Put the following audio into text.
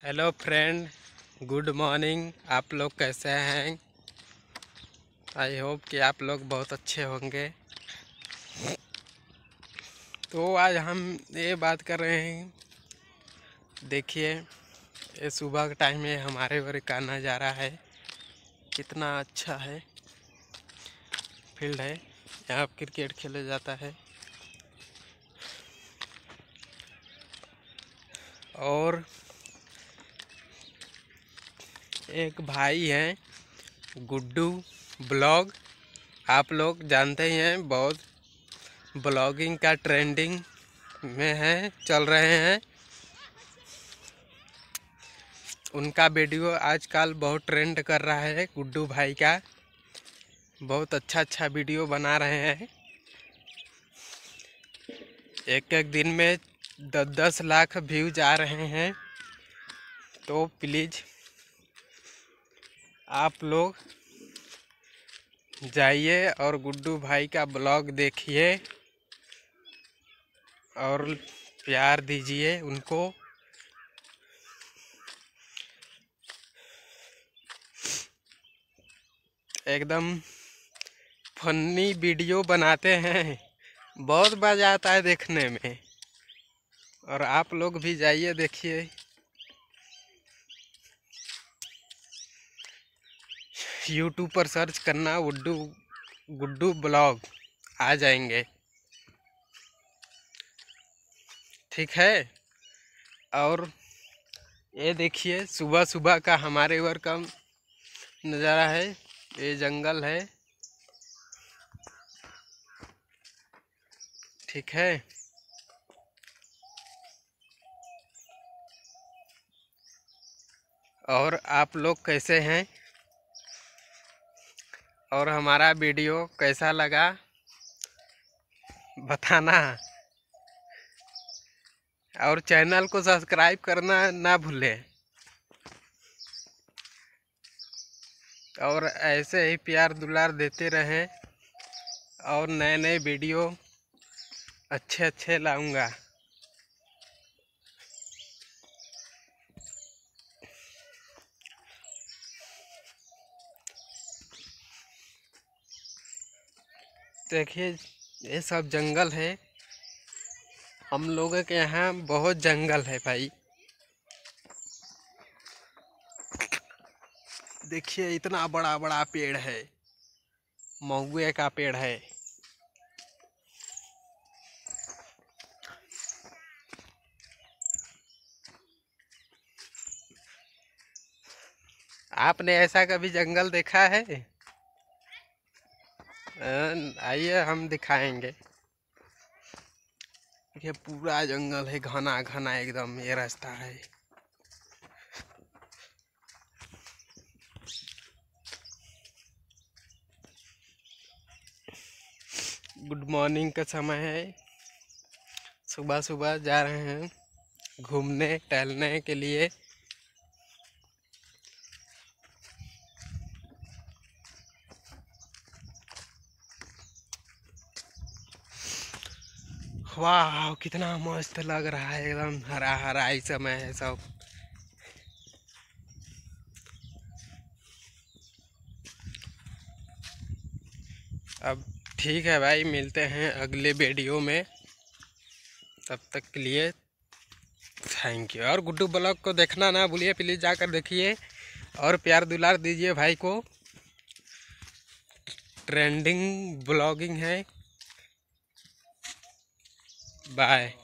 Hello friend, good morning. आप लोग कैसे हैं? आई होप कि आप लोग बहुत अच्छे होंगे। तो आज हम ये बात कर रहे हैं। देखिए, ये सुबह का टाइम है, हमारे घर का नज़ारा है, कितना अच्छा है। फील्ड है, यहाँ क्रिकेट खेला जाता है। और एक भाई हैं, गुड्डू ब्लॉग, आप लोग जानते ही हैं, बहुत ब्लॉगिंग का ट्रेंडिंग में है, चल रहे हैं। उनका वीडियो आजकल बहुत ट्रेंड कर रहा है। गुड्डू भाई का बहुत अच्छा वीडियो बना रहे हैं। एक एक दिन में 10-10 लाख व्यूज आ रहे हैं। तो प्लीज़ आप लोग जाइए और गुड्डू भाई का ब्लॉग देखिए और प्यार दीजिए उनको। एकदम फनी वीडियो बनाते हैं, बहुत मज़ा आता है देखने में। और आप लोग भी जाइए देखिए। यूट्यूब पर सर्च करना गुड्डू ब्लॉग, आ जाएंगे। ठीक है। और ये देखिए, सुबह सुबह का हमारे घर का नज़ारा है। ये जंगल है, ठीक है। और आप लोग कैसे हैं और हमारा वीडियो कैसा लगा बताना। और चैनल को सब्सक्राइब करना ना भूलें। और ऐसे ही प्यार दुलार देते रहें और नए नए वीडियो अच्छे लाऊंगा। देखिए, ये सब जंगल है। हम लोगों के यहाँ बहुत जंगल है भाई। देखिए, इतना बड़ा बड़ा पेड़ है, महुए का पेड़ है। आपने ऐसा कभी जंगल देखा है? आइए हम दिखाएंगे। ये पूरा जंगल है, घना घना एकदम। ये रास्ता है। गुड मॉर्निंग का समय है, सुबह सुबह जा रहे हैं घूमने टहलने के लिए। वाह, कितना मस्त लग रहा है, एकदम हरा हरा ही समय है सब। अब ठीक है भाई, मिलते हैं अगले वीडियो में। तब तक के लिए थैंक यू। और गुड्डू ब्लॉग को देखना ना भूलिए, प्लीज़ जाकर देखिए और प्यार दुलार दीजिए भाई को। ट्रेंडिंग ब्लॉगिंग है। बाय।